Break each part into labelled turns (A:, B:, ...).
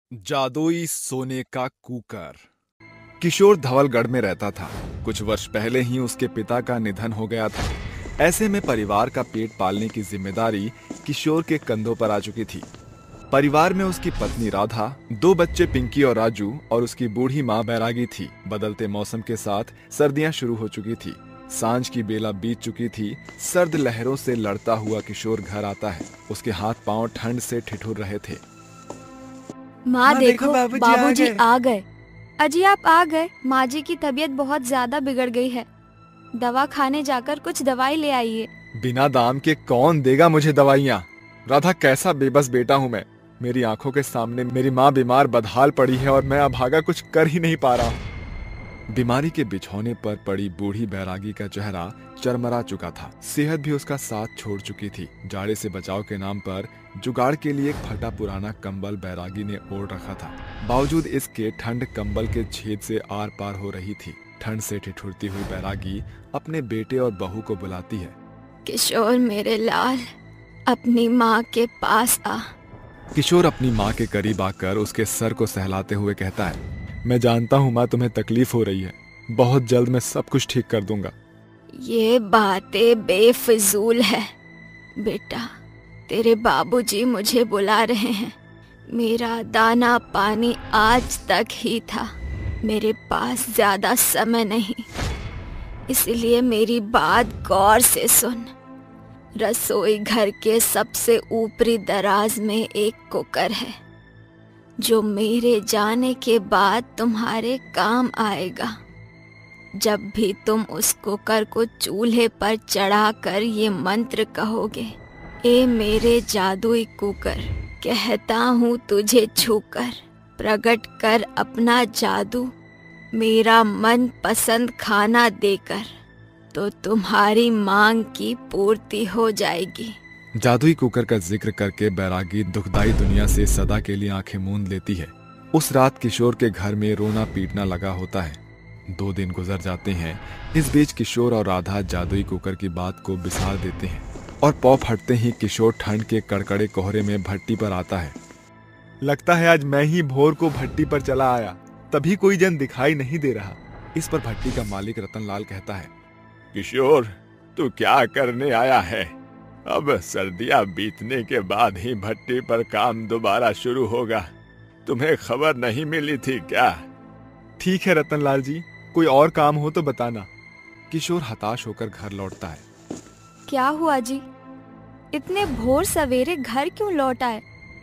A: जादुई सोने का कुकर। किशोर धवलगढ़ में रहता था। कुछ वर्ष पहले ही उसके पिता का निधन हो गया था। ऐसे में परिवार का पेट पालने की जिम्मेदारी किशोर के कंधों पर आ चुकी थी। परिवार में उसकी पत्नी राधा, दो बच्चे पिंकी और राजू और उसकी बूढ़ी माँ बैरागी थी। बदलते मौसम के साथ सर्दियां शुरू हो चुकी थी। सांझ की बेला बीत चुकी थी। सर्द लहरों से लड़ता हुआ किशोर घर आता है। उसके हाथ पांव ठंड से ठिठुर रहे थे।
B: माँ देखो, बाबूजी
C: आ गए।
B: अजी आप आ गए। माँ जी की तबीयत बहुत ज्यादा बिगड़ गई है। दवा खाने जाकर कुछ दवाई ले आइए।
A: बिना दाम के कौन देगा मुझे दवाइयाँ? राधा, कैसा बेबस बेटा हूँ मैं। मेरी आंखों के सामने मेरी माँ बीमार बदहाल पड़ी है और मैं अभागा कुछ कर ही नहीं पा रहा हूँ। बीमारी के बिछौने पर पड़ी बूढ़ी बैरागी का चेहरा चरमरा चुका था। सेहत भी उसका साथ छोड़ चुकी थी। जाड़े से बचाव के नाम पर जुगाड़ के लिए एक फटा पुराना कंबल बैरागी ने ओढ़ रखा था। बावजूद इसके ठंड कंबल के छेद से आर पार हो रही थी। ठंड से ठिठुरती हुई बैरागी अपने बेटे और बहू को बुलाती है।
B: किशोर मेरे लाल, अपनी माँ के पास आ।
A: किशोर अपनी माँ के करीब आकर उसके सर को सहलाते हुए कहता है, मैं जानता हूँ माँ, तुम्हें तकलीफ हो रही है। बहुत जल्द मैं सब कुछ ठीक कर दूंगा।
B: ये बातें बेफिजूल है बेटा। तेरे बाबूजी मुझे बुला रहे हैं। मेरा दाना पानी आज तक ही था। मेरे पास ज्यादा समय नहीं, इसलिए मेरी बात गौर से सुन। रसोई घर के सबसे ऊपरी दराज में एक कुकर है जो मेरे जाने के बाद तुम्हारे काम आएगा। जब भी तुम उस कुकर को चूल्हे पर चढ़ाकर ये मंत्र कहोगे, ए मेरे जादुई कुकर, कहता हूँ तुझे छूकर, प्रकट कर अपना जादू, मेरा मन पसंद खाना देकर, तो तुम्हारी मांग की पूर्ति हो जाएगी।
A: जादुई कुकर का जिक्र करके बैरागी दुखदाई दुनिया से सदा के लिए आंखें मूंद लेती है। उस रात किशोर के घर में रोना पीटना लगा होता है। 2 दिन गुजर जाते हैं। इस बीच किशोर और राधा जादुई कुकर की बात को बिसार देते हैं और पौ फटते ही किशोर ठंड के कड़कड़े कोहरे में भट्टी पर आता है। लगता है आज मैं ही भोर को भट्टी पर चला आया, तभी कोई जन दिखाई नहीं दे रहा। इस पर भट्टी का मालिक रतनलाल कहता है,
D: किशोर, तू क्या करने आया है? अब सर्दियां बीतने के बाद ही भट्टी पर काम दोबारा शुरू होगा। तुम्हें खबर नहीं मिली थी क्या?
A: ठीक है रतनलाल जी, कोई और काम हो तो बताना। किशोर हताश होकर घर लौटता है।
B: क्या हुआ जी? इतने भोर सवेरे घर क्यों लौट आए?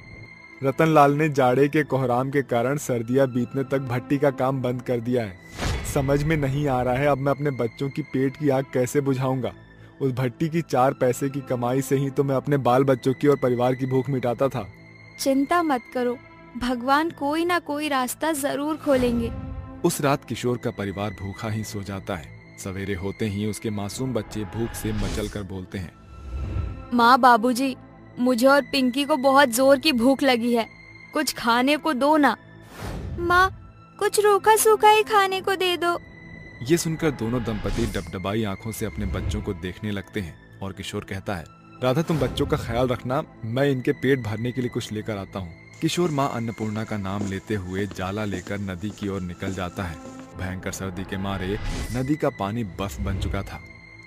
A: रतनलाल ने जाड़े के कोहराम के कारण सर्दियां बीतने तक भट्टी का काम बंद कर दिया है। समझ में नहीं आ रहा है अब मैं अपने बच्चों की पेट की आग कैसे बुझाऊंगा। उस भट्टी की 4 पैसे की कमाई से ही तो मैं अपने बाल बच्चों की और परिवार की भूख मिटाता था।
B: चिंता मत करो, भगवान कोई ना कोई रास्ता जरूर खोलेंगे।
A: उस रात किशोर का परिवार भूखा ही सो जाता है। सवेरे होते ही उसके मासूम बच्चे भूख से मचल कर बोलते हैं,
B: माँ, बाबूजी, मुझे और पिंकी को बहुत जोर की भूख लगी है, कुछ खाने को दो ना। माँ, कुछ रूखा सूखा ही खाने को दे दो।
A: ये सुनकर दोनों दंपति डबडबाई आंखों से अपने बच्चों को देखने लगते हैं और किशोर कहता है, राधा तुम बच्चों का ख्याल रखना, मैं इनके पेट भरने के लिए कुछ लेकर आता हूँ। किशोर माँ अन्नपूर्णा का नाम लेते हुए जाला लेकर नदी की ओर निकल जाता है। भयंकर सर्दी के मारे नदी का पानी बर्फ बन चुका था।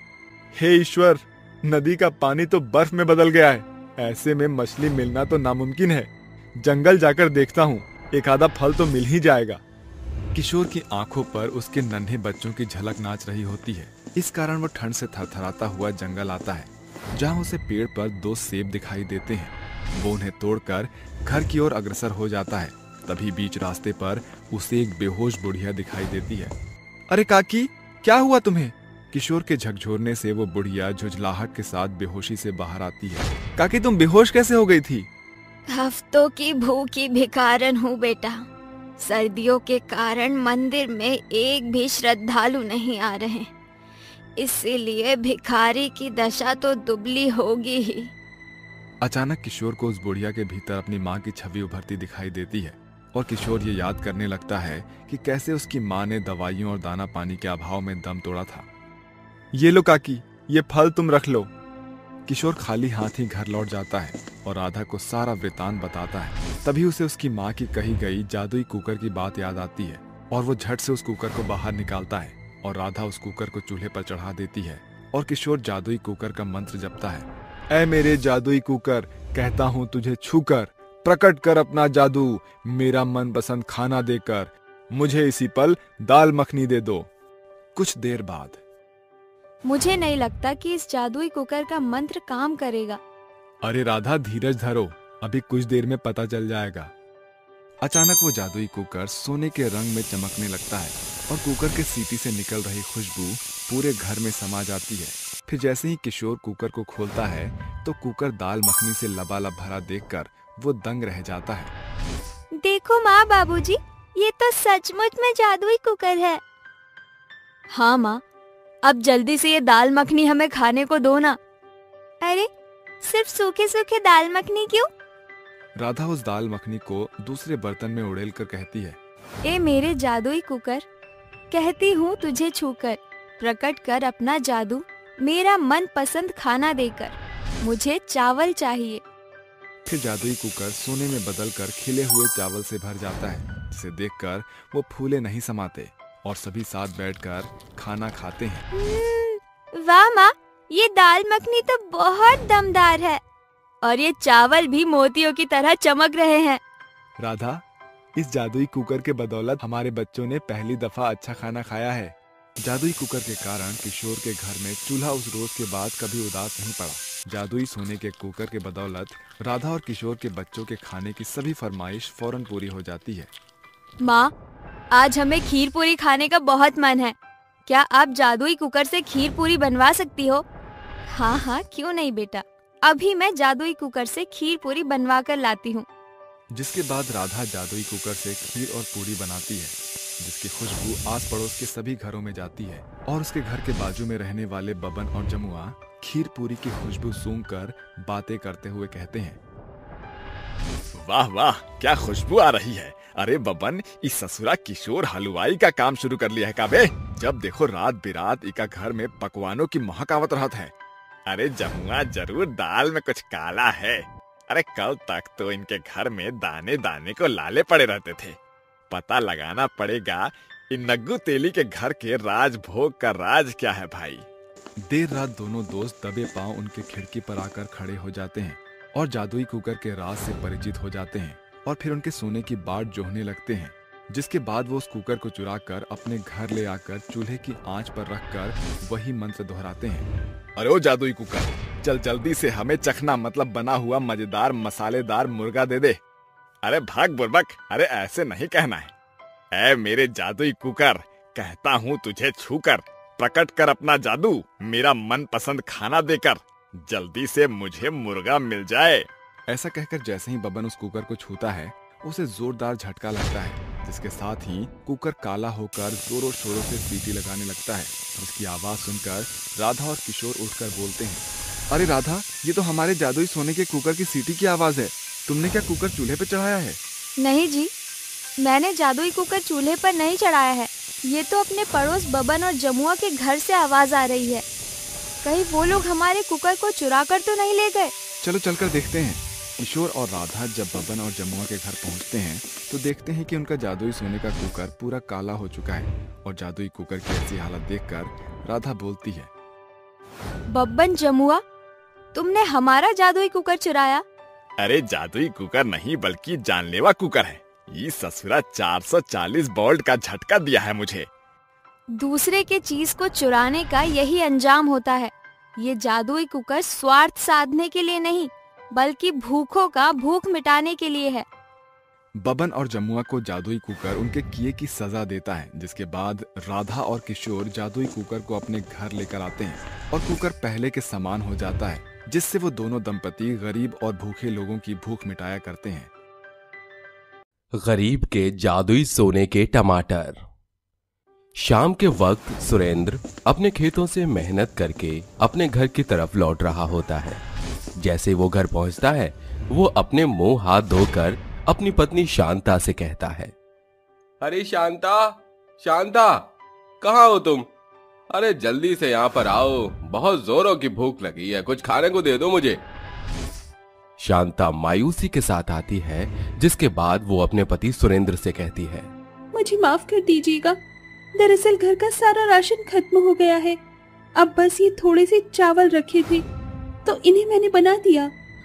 A: हे ईश्वर, नदी का पानी तो बर्फ में बदल गया है। ऐसे में मछली मिलना तो नामुमकिन है। जंगल जाकर देखता हूँ, एक आधा फल तो मिल ही जाएगा। किशोर की आंखों पर उसके नन्हे बच्चों की झलक नाच रही होती है। इस कारण वो ठंड से थरथराता हुआ जंगल आता है, जहाँ उसे पेड़ पर 2 सेब दिखाई देते हैं। वो उन्हें तोड़कर घर की ओर अग्रसर हो जाता है। तभी बीच रास्ते पर उसे एक बेहोश बुढ़िया दिखाई देती है। अरे काकी, क्या हुआ तुम्हें? किशोर के झकझोरने से वो बुढ़िया झुझलाहट के साथ बेहोशी से बाहर आती है। काकी, तुम बेहोश कैसे हो गई थी?
B: हफ्तों की भूखी भिखारन हूँ बेटा। सर्दियों के कारण मंदिर में एक भी श्रद्धालु नहीं आ रहे, इसीलिए भिखारी की दशा तो दुबली होगी ही।
A: अचानक किशोर को उस बुढ़िया के भीतर अपनी माँ की छवि उभरती दिखाई देती है और किशोर ये याद करने लगता है कि कैसे उसकी माँ ने दवाइयों और दाना पानी के अभाव में दम तोड़ा था। ये लो काकी, ये फल तुम रख लो। किशोर खाली हाथ ही घर लौट जाता है और राधा को सारा वृतांत बताता है। तभी उसे उसकी माँ की कही गई जादुई कुकर की बात याद आती है और वो झट से उस कुकर को बाहर निकालता है और राधा उस कुकर को चूल्हे पर चढ़ा देती है और किशोर जादुई कुकर का मंत्र जपता है। ऐ मेरे जादुई कुकर, कहता हूँ तुझे छूकर, प्रकट कर अपना जादू, मेरा मनपसंद खाना देकर, मुझे इसी पल दाल मखनी दे दो। कुछ देर बाद,
B: मुझे नहीं लगता कि इस जादुई कुकर का मंत्र काम करेगा।
A: अरे राधा धीरज धरो, अभी कुछ देर में पता चल जाएगा। अचानक वो जादुई कुकर सोने के रंग में चमकने लगता है और कुकर के सीटी से निकल रही खुशबू पूरे घर में समा जाती है। फिर जैसे ही किशोर कुकर को खोलता है तो कुकर दाल मखनी से लबालब भरा देखकर वो दंग रह जाता है।
B: देखो माँ बाबूजी, ये तो सचमुच में जादुई कुकर है। हाँ माँ, अब जल्दी से ये दाल मखनी हमें खाने को दो ना। अरे सिर्फ सूखे सूखे दाल मखनी क्यों?
A: राधा उस दाल मखनी को दूसरे बर्तन में उड़ेल कर कहती है,
B: ए मेरे जादुई कुकर, कहती हूँ तुझे छूकर, प्रकट कर अपना जादू, मेरा मन पसंद खाना देकर, मुझे चावल चाहिए।
A: फिर जादुई कुकर सोने में बदलकर खिले हुए चावल से भर जाता है, जिसे देखकर वो फूले नहीं समाते और सभी साथ बैठकर खाना खाते हैं।
B: वाह माँ, ये दाल मखनी तो बहुत दमदार है और ये चावल भी मोतियों की तरह चमक रहे हैं।
A: राधा, इस जादुई कुकर के बदौलत हमारे बच्चों ने पहली दफा अच्छा खाना खाया है। जादुई कुकर के कारण किशोर के घर में चूल्हा उस रोज के बाद कभी उदास नहीं पड़ा। जादुई सोने के कुकर के बदौलत राधा और किशोर के बच्चों के खाने की सभी फरमाइश फौरन पूरी हो जाती है।
B: माँ, आज हमें खीर पूरी खाने का बहुत मन है। क्या आप जादुई कुकर से खीर पूरी बनवा सकती हो? हाँ हाँ, क्यों नहीं बेटा, अभी मैं जादुई कुकर से खीर पूरी बनवा कर लाती हूँ।
A: जिसके बाद राधा जादुई कुकर से खीर और पूरी बनाती है, जिसकी खुशबू आस पड़ोस के सभी घरों में जाती है और उसके घर के बाजू में रहने वाले बबन और जमुआ खीर पूरी की खुशबू सूंघकर बातें करते हुए कहते हैं,
D: वाह वाह, क्या खुशबू आ रही है। अरे बबन, इस ससुरा किशोर हलवाई का काम शुरू कर लिया है काबे। जब देखो रात बिरात इका घर में पकवानों की महक आवत रहत है। अरे जमुआ, जरूर दाल में कुछ काला है। अरे कल तक तो इनके घर में दाने दाने को लाले पड़े रहते थे। पता लगाना पड़ेगा इन नग्गू तेली के घर के राज भोग का राज क्या है भाई।
A: देर रात दोनों दोस्त दबे पांव उनके खिड़की पर आकर खड़े हो जाते हैं और जादुई कुकर के राज से परिचित हो जाते हैं और फिर उनके सोने की बाट जोहने लगते हैं। जिसके बाद वो उस कुकर को चुराकर अपने घर ले आकर चूल्हे की आंच पर रखकर वही मंत्र दोहराते हैं।
D: अरे ओ जादुई कुकर, चल जल्दी से हमें चखना मतलब बना हुआ मजेदार मसालेदार मुर्गा दे दे। अरे भाग बुर्बक, अरे ऐसे नहीं कहना है। ऐ मेरे जादुई कुकर, कहता हूँ तुझे छूकर, प्रकट कर अपना जादू, मेरा मन पसंद खाना देकर, जल्दी से मुझे मुर्गा मिल जाए।
A: ऐसा कहकर जैसे ही बबन उस कुकर को छूता है, उसे जोरदार झटका लगता है, जिसके साथ ही कुकर काला होकर जोरों शोरों से सीटी लगाने लगता है। उसकी आवाज सुनकर राधा और किशोर उठकर बोलते हैं, अरे राधा, ये तो हमारे जादुई सोने के कुकर की सीटी की आवाज है। तुमने क्या कुकर चूल्हे पर चढ़ाया है?
B: नहीं जी, मैंने जादुई कुकर चूल्हे पर नहीं चढ़ाया है। ये तो अपने पड़ोस बबन और जमुआ के घर से आवाज आ रही है। कहीं वो लोग हमारे कुकर को चुरा कर तो नहीं ले गए?
A: चलो चलकर देखते हैं। किशोर और राधा जब बबन और जमुआ के घर पहुंचते हैं तो देखते हैं कि उनका जादुई सोने का कुकर पूरा काला हो चुका है और जादुई कुकर की ऐसी हालत देखकर राधा बोलती है,
B: बब्बन जमुआ, तुमने हमारा जादुई कुकर चुराया?
D: अरे जादुई कुकर नहीं बल्कि जानलेवा कुकर है। ये ससुरा 440 वोल्ट का झटका दिया है मुझे।
B: दूसरे के चीज को चुराने का यही अंजाम होता है। ये जादुई कुकर स्वार्थ साधने के लिए नहीं बल्कि भूखों का भूख मिटाने के लिए है।
A: बबन और जमुआ को जादुई कुकर उनके किए की सजा देता है, जिसके बाद राधा और किशोर जादुई कुकर को अपने घर लेकर आते हैं और कुकर पहले के समान हो जाता है, जिससे वो दोनों दंपति गरीब और भूखे लोगों की भूख मिटाया करते हैं।
C: गरीब के जादुई सोने के टमाटर। शाम के वक्त सुरेंद्र अपने खेतों से मेहनत करके अपने घर की तरफ लौट रहा होता है। जैसे वो घर पहुंचता है, वो अपने मुंह हाथ धोकर अपनी पत्नी शांता से कहता है,
E: अरे शांता, शांता, कहाँ हो तुम?
C: अरे जल्दी से यहाँ पर आओ, बहुत जोरों की भूख लगी है, कुछ खाने को दे दो मुझे। शांता मायूसी के साथ आती है, जिसके बाद वो अपने पति सुरेंद्र से कहती है,
E: मुझे माफ कर दीजिएगा, दरअसल घर का सारा राशन खत्म हो गया है। अब बस ये थोड़े से चावल रखे थे तो इन्हें मैंने बना दिया।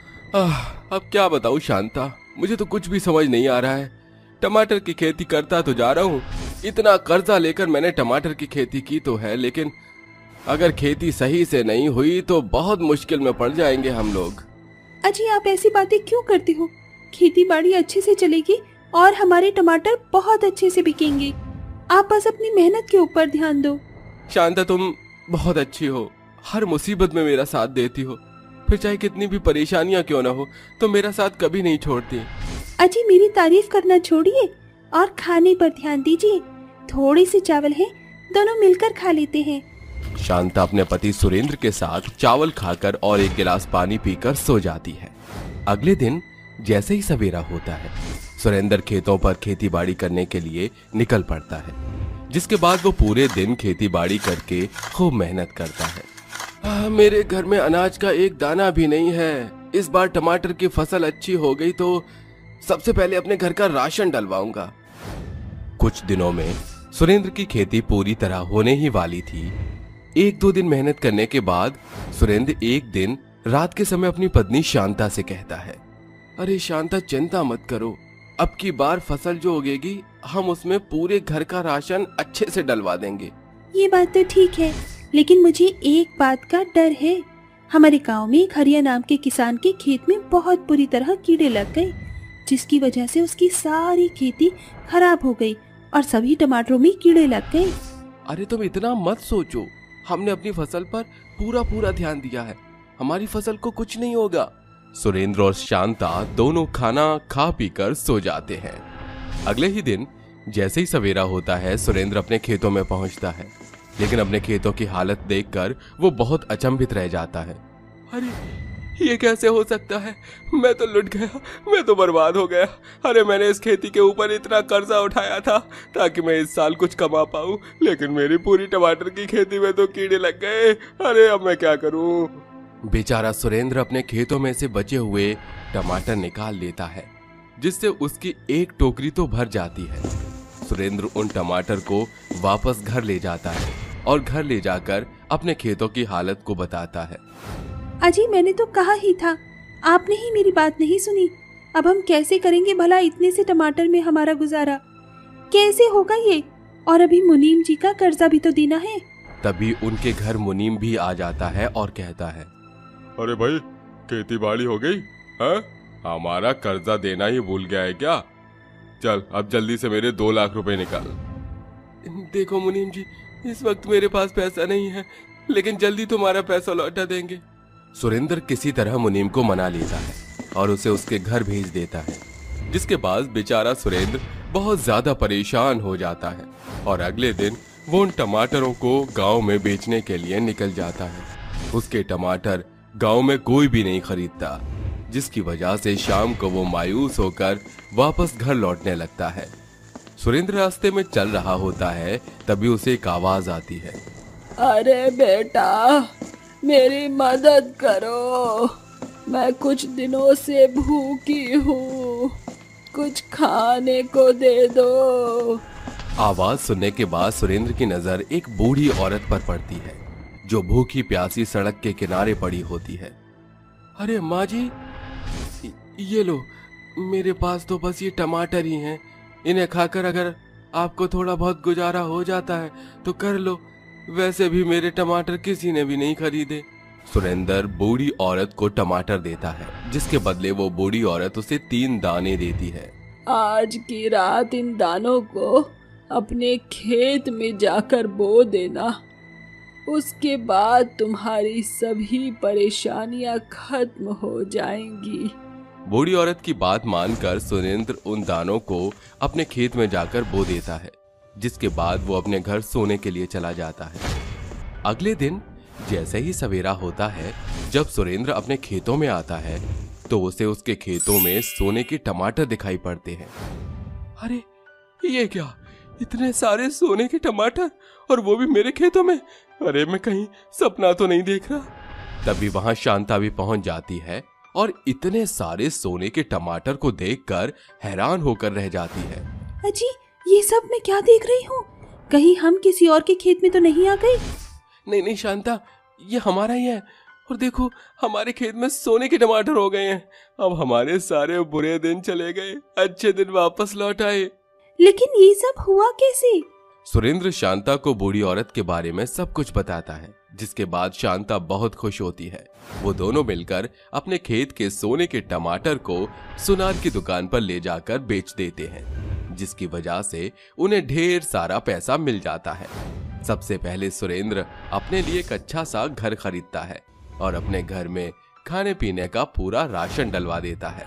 C: अब क्या बताऊं शांता, मुझे तो कुछ भी समझ नहीं आ रहा है। टमाटर की खेती करता तो जा रहा हूँ, इतना कर्जा लेकर मैंने टमाटर की खेती की तो है, लेकिन अगर खेती सही से नहीं हुई तो बहुत मुश्किल में पड़ जाएंगे हम लोग।
E: अजी आप ऐसी बातें क्यों करते हो? खेती बाड़ी अच्छे से चलेगी और हमारे टमाटर बहुत अच्छे से बिकेंगे। आप बस अपनी मेहनत के ऊपर ध्यान दो।
C: शांता तुम बहुत अच्छी हो, हर मुसीबत में मेरा साथ देती हो, फिर चाहे कितनी भी परेशानियां क्यों ना हो तो मेरा साथ कभी नहीं छोड़ती।
E: अजी मेरी तारीफ करना छोड़िए और खाने पर ध्यान दीजिए। थोड़े से चावल हैं, दोनों मिलकर खा लेते हैं।
C: शांता अपने पति सुरेंद्र के साथ चावल खाकर और एक गिलास पानी पीकर सो जाती है। अगले दिन जैसे ही सवेरा होता है, सुरेंद्र खेतों पर खेती बाड़ी करने के लिए निकल पड़ता है, जिसके बाद वो पूरे दिन खेती बाड़ी करके खूब मेहनत करता है। मेरे घर में अनाज का एक दाना भी नहीं है। इस बार टमाटर की फसल अच्छी हो गई तो सबसे पहले अपने घर का राशन डलवाऊंगा। कुछ दिनों में सुरेंद्र की खेती पूरी तरह होने ही वाली थी। 1-2 दिन मेहनत करने के बाद सुरेंद्र एक दिन रात के समय अपनी पत्नी शांता से कहता है, अरे शांता चिंता मत करो, अब की बार फसल जो उगेगी हम उसमें पूरे घर का राशन अच्छे से डलवा देंगे।
E: ये बात तो ठीक है, लेकिन मुझे एक बात का डर है। हमारे गांव में एक हरिया नाम के किसान के खेत में बहुत बुरी तरह कीड़े लग गए, जिसकी वजह से उसकी सारी खेती खराब हो गई और सभी टमाटरों में कीड़े लग गए।
C: अरे तुम इतना मत सोचो, हमने अपनी फसल पर पूरा ध्यान दिया है, हमारी फसल को कुछ नहीं होगा। सुरेंद्र और शांता दोनों खाना खा पीकर सो जाते हैं। अगले ही दिन जैसे ही सवेरा होता है, सुरेंद्र अपने खेतों में पहुंचता है, लेकिन अपने खेतों की हालत देखकर वो बहुत अचंभित रह जाता है। अरे ये कैसे हो सकता है? मैं तो लुट गया, मैं तो बर्बाद हो गया। अरे मैंने इस खेती के ऊपर इतना कर्जा उठाया था ताकि मैं इस साल कुछ कमा पाऊं, लेकिन मेरी पूरी टमाटर की खेती में तो कीड़े लग गए। अरे अब मैं क्या करूं? बेचारा सुरेंद्र अपने खेतों में से बचे हुए टमाटर निकाल लेता है, जिससे उसकी एक टोकरी तो भर जाती है। सुरेंद्र उन टमाटर को वापस घर ले जाता है और घर ले जाकर अपने खेतों की हालत को बताता है।
E: अजी मैंने तो कहा ही था, आपने ही मेरी बात नहीं सुनी। अब हम कैसे करेंगे भला इतने से टमाटर में हमारा गुजारा? कैसे होगा ये? और अभी मुनीम जी का कर्जा भी तो देना है।
C: तभी उनके घर मुनीम भी आ जाता है और कहता है,
F: अरे भाई खेती बाड़ी हो गई है? हमारा कर्जा देना ही भूल गया है क्या? चल अब जल्दी से मेरे 2 लाख रुपए निकाल।
C: देखो मुनीम जी, इस वक्त मेरे पास पैसा नहीं है, लेकिन जल्दी तुम्हारा पैसा लौटा देंगे। सुरेंद्र किसी तरह मुनीम को मना लेता है और उसे उसके घर भेज देता है, जिसके बाद बेचारा सुरेंद्र बहुत ज्यादा परेशान हो जाता है और अगले दिन वो उन टमाटरों को गांव में बेचने के लिए निकल जाता है। उसके टमाटर गांव में कोई भी नहीं खरीदता, जिसकी वजह से शाम को वो मायूस होकर वापस घर लौटने लगता है। सुरेंद्र रास्ते में चल रहा होता है, तभी उसे एक आवाज आती है,
G: अरे बेटा मेरी मदद करो, मैं कुछ दिनों से भूखी हूँ, कुछ खाने को दे दो।
C: आवाज सुनने के बाद सुरेंद्र की नजर एक बूढ़ी औरत पर पड़ती है, जो भूखी प्यासी सड़क के किनारे पड़ी होती है। अरे माँ जी, ये लो, मेरे पास तो बस ये टमाटर ही हैं, इन्हें खाकर अगर आपको थोड़ा बहुत गुजारा हो जाता है तो कर लो, वैसे भी मेरे टमाटर किसी ने भी नहीं खरीदे। सुरेंद्र बूढ़ी औरत को टमाटर देता है, जिसके बदले वो बूढ़ी औरत उसे 3 दाने देती है।
G: आज की रात इन दानों को अपने खेत में जाकर बो देना, उसके बाद तुम्हारी सभी परेशानियां खत्म हो जाएंगी।
C: बूढ़ी औरत की बात मानकर सुरेंद्र उन दानों को अपने खेत में जाकर बो देता है, जिसके बाद वो अपने घर सोने के लिए चला जाता है। अगले दिन जैसे ही सवेरा होता है, जब सुरेंद्र अपने खेतों में आता है तो उसे उसके खेतों में सोने के टमाटर दिखाई पड़ते हैं। अरे ये क्या,
F: इतने सारे सोने के टमाटर, और वो भी मेरे खेतों में। अरे मैं कहीं सपना तो नहीं देख रहा।
C: तभी वहां शांता भी पहुंच जाती है और इतने सारे सोने के टमाटर को देखकर हैरान होकर रह जाती है।
E: अजी, ये सब मैं क्या देख रही हूँ? कहीं हम किसी और के खेत में तो नहीं आ गए?
C: नहीं नहीं शांता, ये हमारा ही है। और देखो, हमारे खेत में सोने के टमाटर हो गए हैं।
F: अब हमारे सारे बुरे दिन चले गए, अच्छे दिन वापस लौट आए।
E: लेकिन ये सब हुआ कैसे?
C: सुरेंद्र शांता को बूढ़ी औरत के बारे में सब कुछ बताता है, जिसके बाद शांता बहुत खुश होती है। वो दोनों मिलकर अपने खेत के सोने के टमाटर को सुनार की दुकान पर ले जाकर बेच देते हैं, जिसकी वजह से उन्हें ढेर सारा पैसा मिल जाता है। सबसे पहले सुरेंद्र अपने लिए एक अच्छा सा घर खरीदता है और अपने घर में खाने पीने का पूरा राशन डलवा देता है।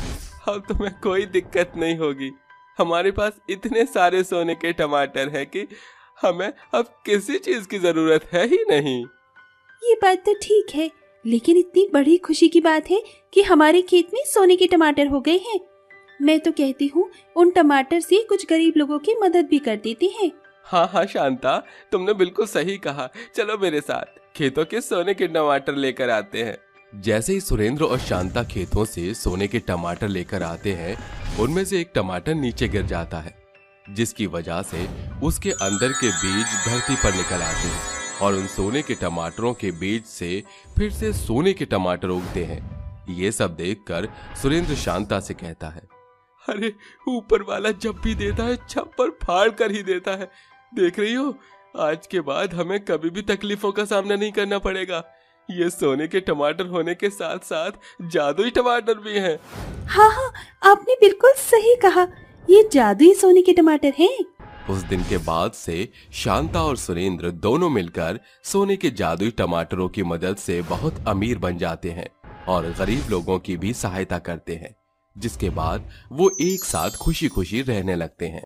F: अब तुम्हें कोई दिक्कत नहीं होगी। हमारे पास इतने सारे सोने के टमाटर हैं कि हमें अब किसी चीज की जरूरत है ही नहीं।
E: ये बात तो ठीक है, लेकिन इतनी बड़ी खुशी की बात है कि हमारे खेत में सोने के टमाटर हो गए हैं। मैं तो कहती हूँ उन टमाटर से कुछ गरीब लोगों की मदद भी कर देते हैं।
F: हाँ हाँ शांता, तुमने बिल्कुल सही कहा। चलो मेरे साथ खेतों के सोने के टमाटर लेकर आते हैं।
C: जैसे ही सुरेंद्र और शांता खेतों से सोने के टमाटर लेकर आते हैं, उनमें से एक टमाटर नीचे गिर जाता है, जिसकी वजह से उसके अंदर के बीज धरती पर निकल आते हैं और उन सोने के टमाटरों के बीज से फिर से सोने के टमाटर उगते हैं। ये सब देखकर सुरेंद्र शांता से कहता है,
F: अरे ऊपर वाला जब भी देता है छप्पर फाड़ कर ही देता है। देख रही हो, आज के बाद हमें कभी भी तकलीफों का सामना नहीं करना पड़ेगा। ये सोने के टमाटर होने के साथ साथ जादुई टमाटर भी हैं।
E: हाँ हाँ, आपने बिल्कुल सही कहा, ये जादुई सोने के टमाटर हैं।
C: उस दिन के बाद से शांता और सुरेंद्र दोनों मिलकर सोने के जादुई टमाटरों की मदद से बहुत अमीर बन जाते हैं और गरीब लोगों की भी सहायता करते हैं, जिसके बाद वो एक साथ खुशी खुशी रहने लगते हैं।